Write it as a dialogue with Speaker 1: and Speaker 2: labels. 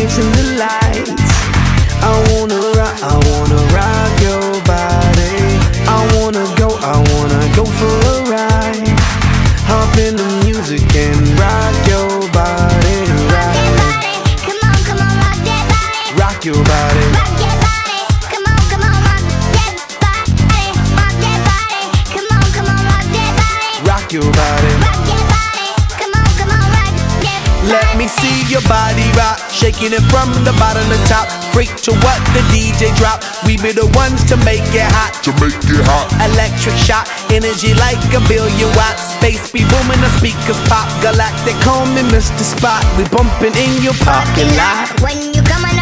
Speaker 1: chasing the lights. I wanna rock your body. I wanna go for a ride. Hop in the music and rock your body, right.
Speaker 2: Come on, come on, rock that body.
Speaker 1: Rock your body.
Speaker 2: Rock that body. Come on, come on, rock that body. Rock that body. Come on, come on, rock that body.
Speaker 1: Rock your body.
Speaker 2: Rock that body. Come on, come on, rock that body.
Speaker 1: Let me see your body rock, shaking it from the bottom to top. Freak to what the DJ drop. We be the ones to make it hot. Electric shock, energy like a billion watts. Space be booming, the speakers pop. Galactic, call me Mr. Spot. We bumping in your parking lot.
Speaker 2: When you come on